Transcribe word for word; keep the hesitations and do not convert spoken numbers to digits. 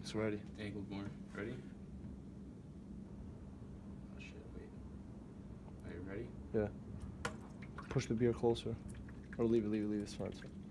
It's ready. Angled more. Ready? Oh shit, wait. Are you ready? Yeah. Push the beer closer. Or leave it, leave it, leave it. It's fine. It's fine.